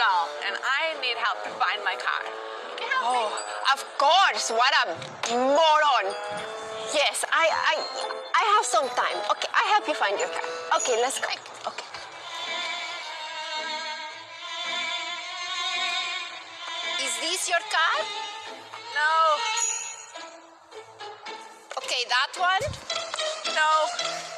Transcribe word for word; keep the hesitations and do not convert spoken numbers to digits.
Giselle, and I need help to find my car. Can you help Oh, me? of course. What a moron. Yes, I, I, I have some time. Okay, I help you find your car. Okay, let's go. Okay. Is this your car? No, Okay, that one? no.